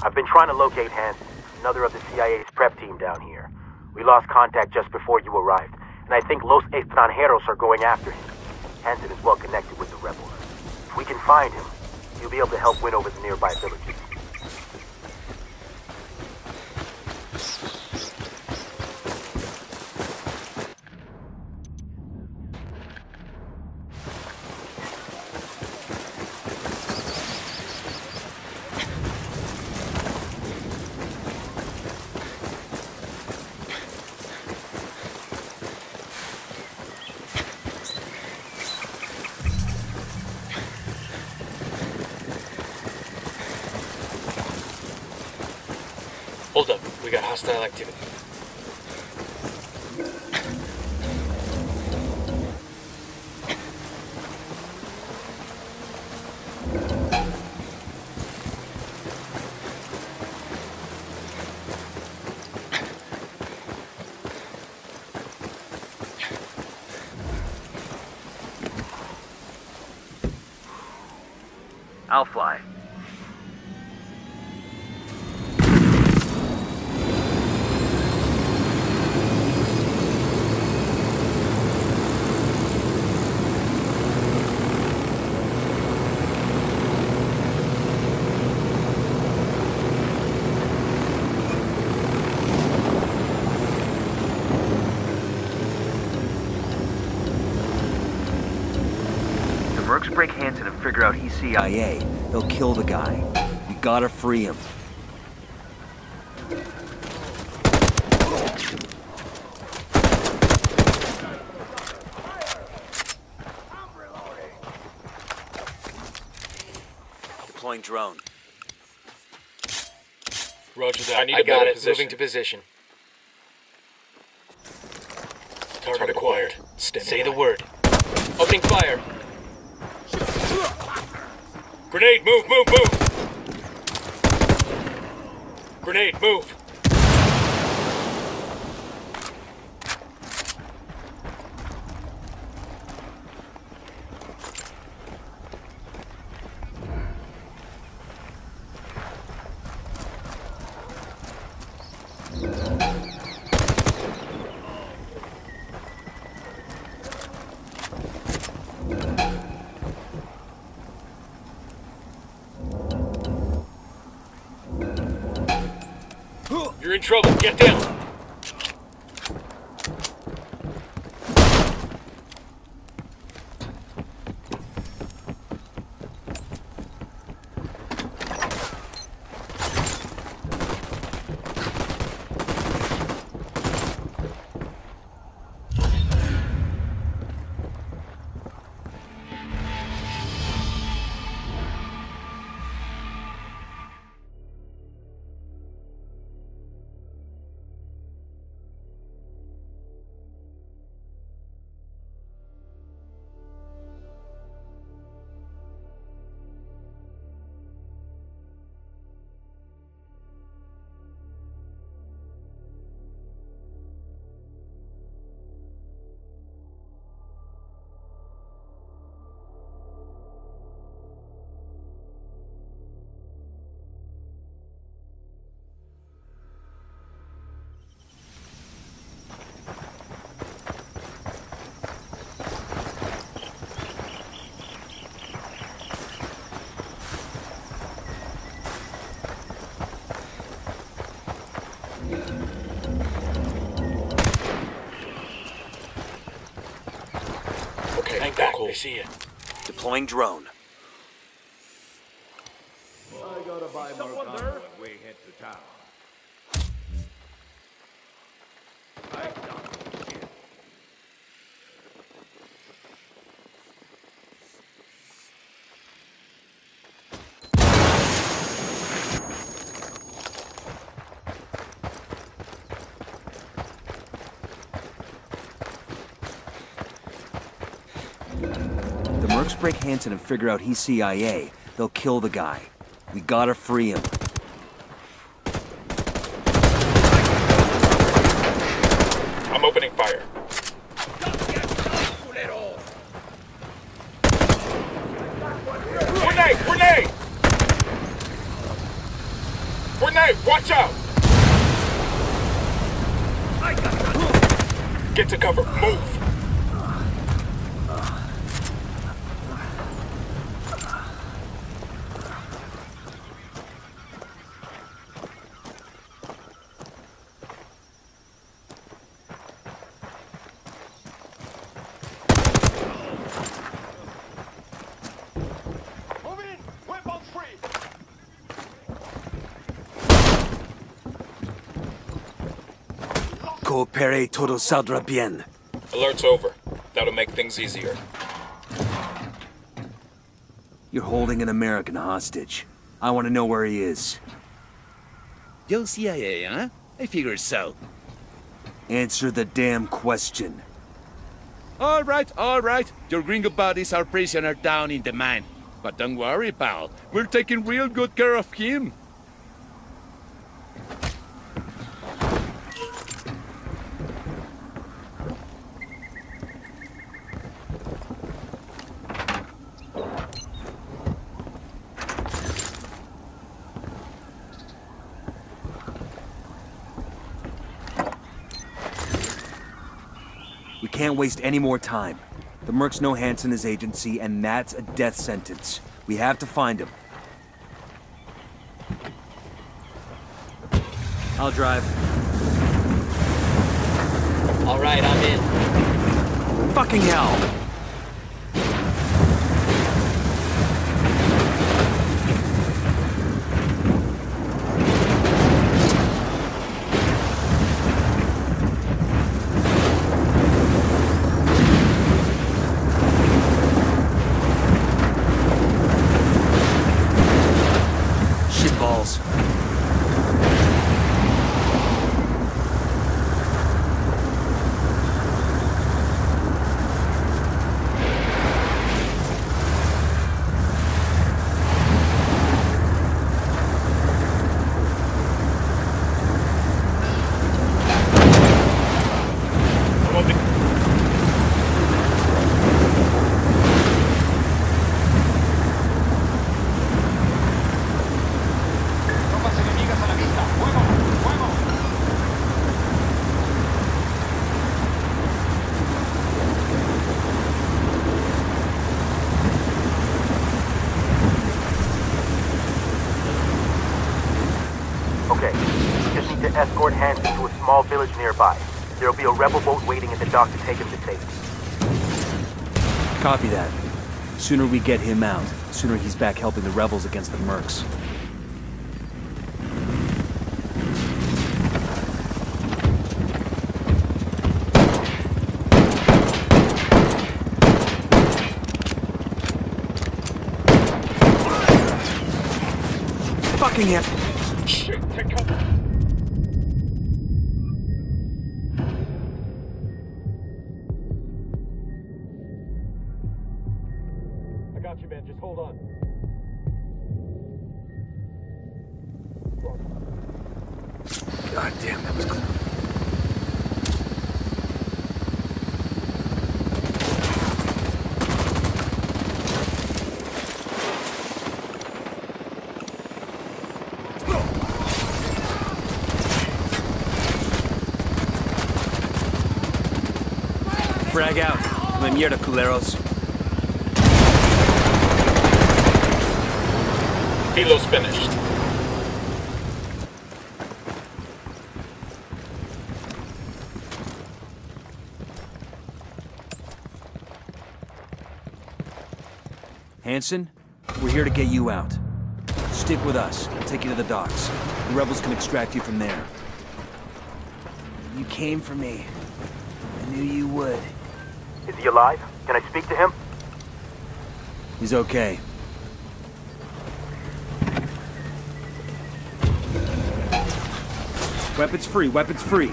I've been trying to locate Hansen, another of the CIA's prep team down here. We lost contact just before you arrived, and I think Los Extranjeros are going after him. Hansen is well connected with the rebels. If we can find him, he'll be able to help win over the nearby villages. Hold up, we got hostile activity. I'll fly. Mercs break Hansen and figure out he's CIA. They'll kill the guy. We gotta free him. Deploying drone. Roger that. I need a better position. Moving to position. Target acquired. Say the word. Opening fire. Grenade, move, move, move! Grenade, move! You're in trouble. Get down. Hang back, they see you. Deploying drone. I gotta buy more convo when we hit the town. The Mercs break Hansen and figure out he's CIA. They'll kill the guy. We gotta free him. I'm opening fire. Grenade! Grenade! Grenade! Watch out! Get to cover. Move! Coopere todo saldrá bien. Alert's over. That'll make things easier. You're holding an American hostage. I want to know where he is. Yo CIA, huh? I figured so. Answer the damn question. All right. Your gringo buddies are prisoner down in the mine. But don't worry, pal. We're taking real good care of him. We can't waste any more time. The Mercs know Hansen is agency, and that's a death sentence. We have to find him. I'll drive. All right, I'm in. Fucking hell! Shitballs. Okay, we just need to escort Hansen to a small village nearby. There'll be a rebel boat waiting at the dock to take him to safety. Copy that. Sooner we get him out, sooner he's back helping the rebels against the Mercs. Fucking him! Shit, take cover. I got you, man. Just hold on. God damn, that was close. Frag out. Come mierda, culeros. Helo's finished. Hansen, we're here to get you out. Stick with us. I'll take you to the docks. The rebels can extract you from there. You came for me. I knew you would. Is he alive? Can I speak to him? He's okay. Weapons free, weapons free.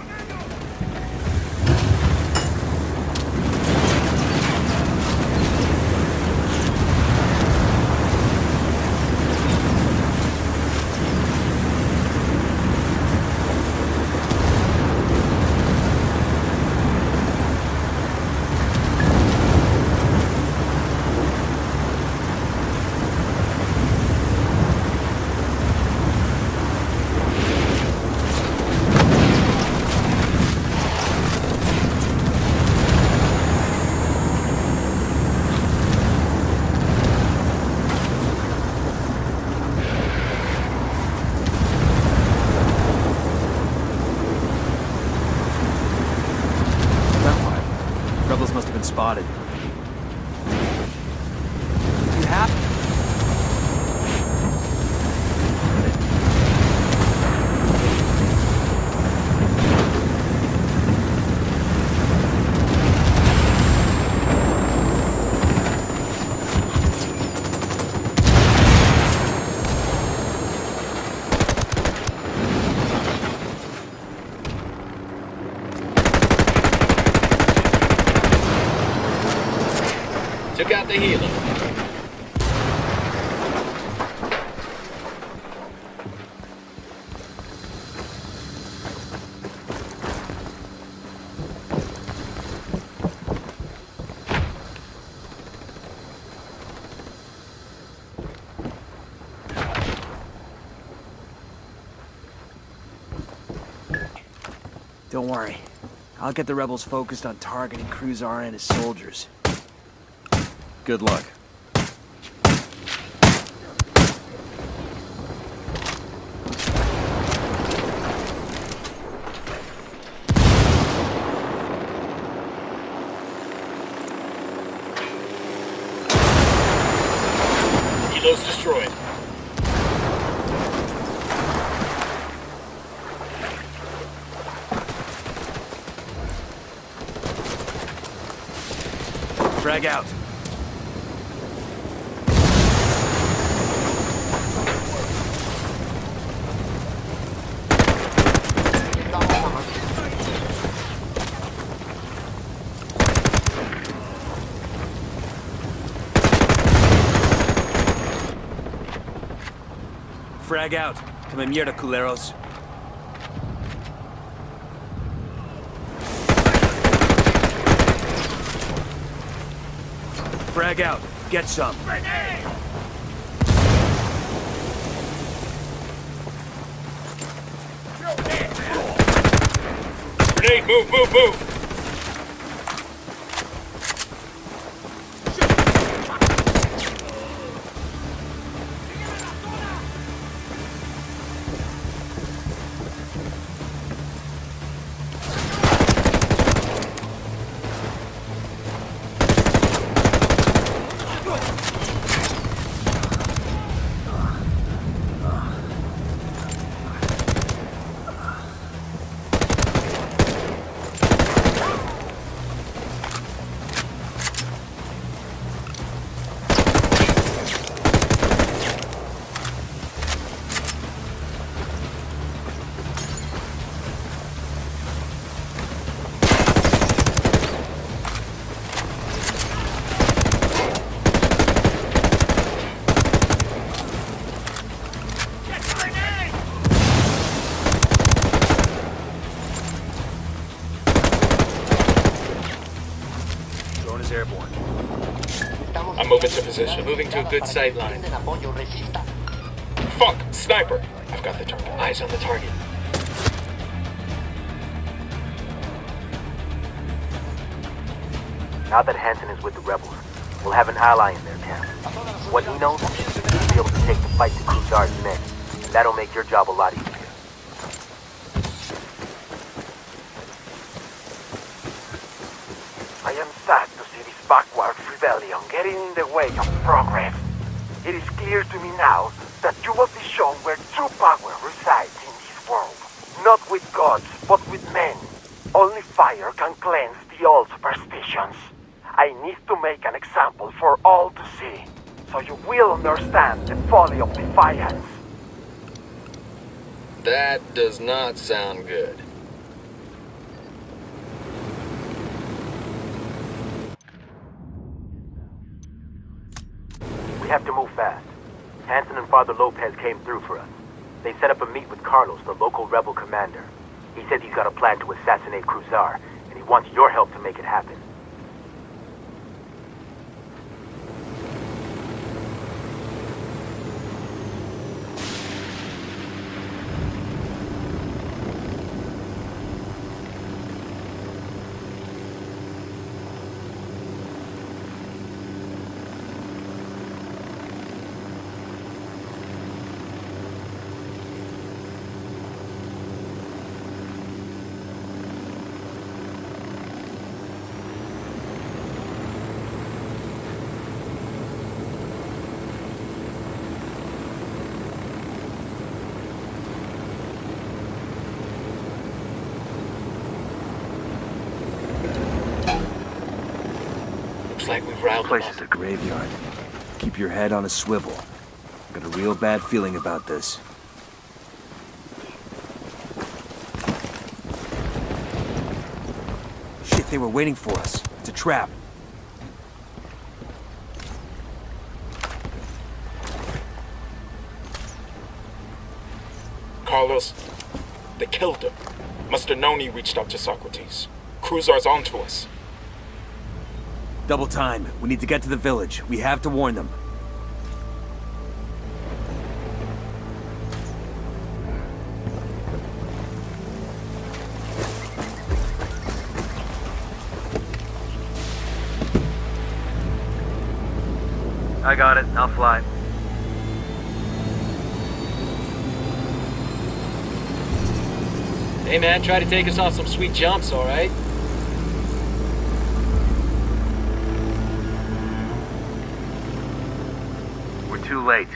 Took out the healer. Don't worry. I'll get the rebels focused on targeting Cruzar and his soldiers. Good luck. Helos destroyed. Frag out. Frag out. Come mierda, culeros. Frag out. Get some. Grenade, move, move, move! I'm moving to position. Moving to a good sight line. Fuck! Sniper! I've got the target. Eyes on the target. Now that Hansen is with the rebels, we'll have an ally in their camp. What he knows, he'll be able to take the fight to Cruzar's men. That'll make your job a lot easier. I am sad to see this backward rebellion getting in the way of progress. It is clear to me now that you will be shown where true power resides in this world. Not with gods, but with men. Only fire can cleanse the old superstitions. I need to make an example for all to see, so you will understand the folly of defiance. That does not sound good. We have to move fast. Hansen and Father Lopez came through for us. They set up a meet with Carlos, the local rebel commander. He said he's got a plan to assassinate Cruzar, and he wants your help to make it happen. Looks like we've riled them Place up. is a graveyard. Keep your head on a swivel. I've got a real bad feeling about this. Shit, they were waiting for us. It's a trap. Carlos, they killed him. Must have known he reached out to Socrates. Cruzar's onto us. Double time. We need to get to the village. We have to warn them. I got it. I'll fly. Hey man, try to take us off some sweet jumps, alright? We're too late.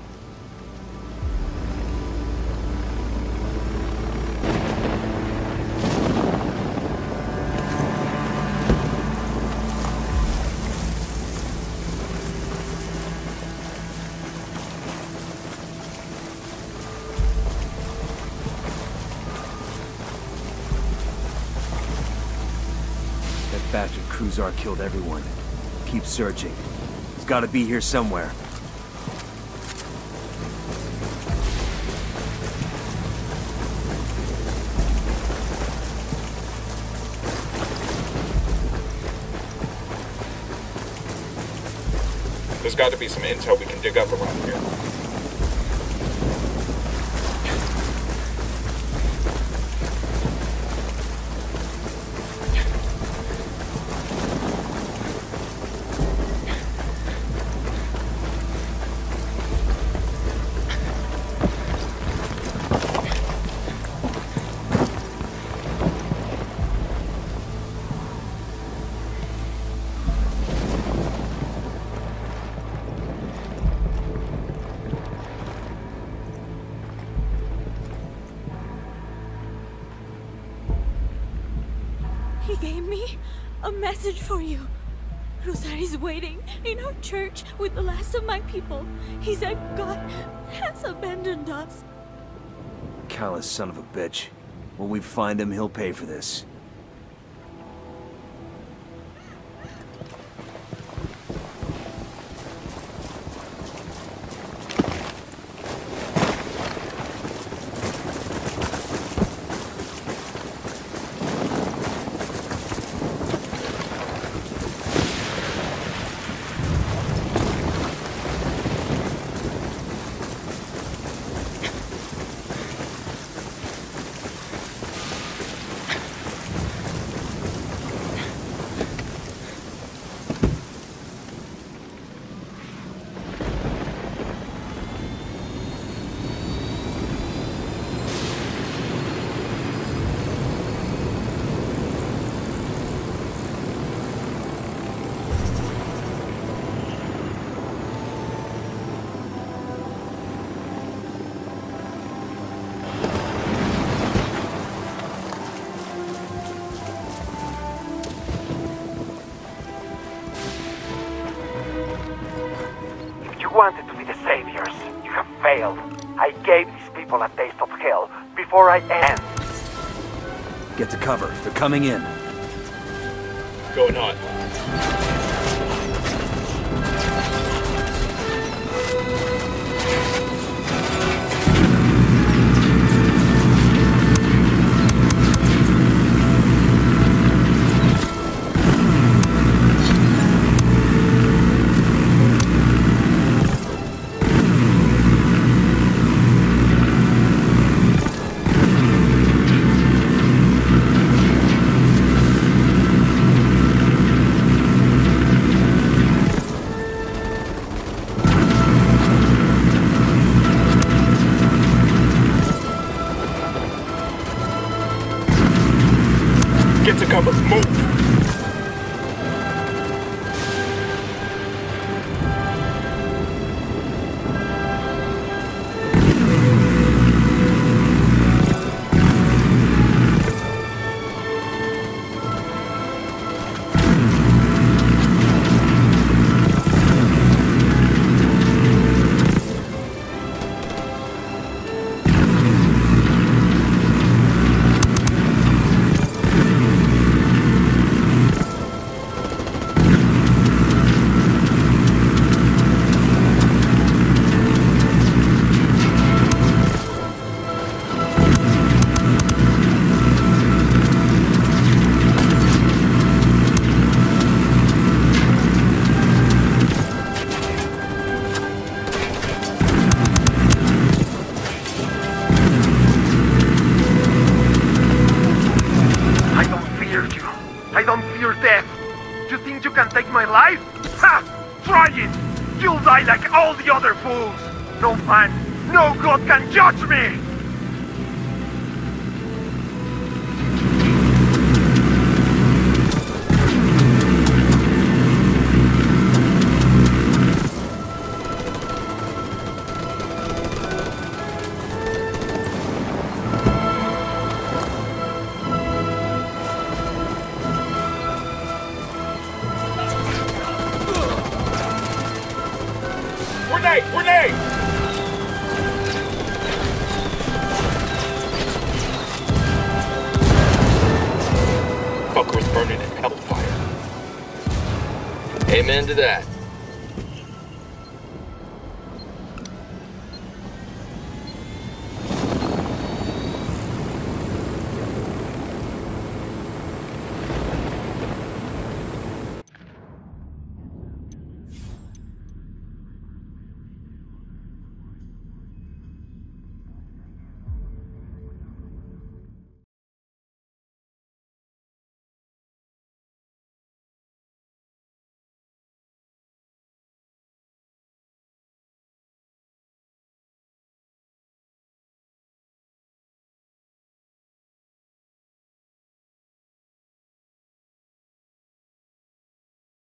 Bastard Cruzar killed everyone. Keep searching. He's gotta be here somewhere. There's got to be some intel we can dig up around here. He gave me a message for you. Cruzar is waiting in our church with the last of my people. He said God has abandoned us. Callous son of a bitch. When we find him, he'll pay for this. Wanted to be the saviors. You have failed. I gave these people a taste of hell before I end. Get to cover. They're coming in. Going on. my life? Ha! Try it! You'll die like all the other fools! No man, no god can judge me! Grenade! Fucker's burning in hellfire. Amen to that.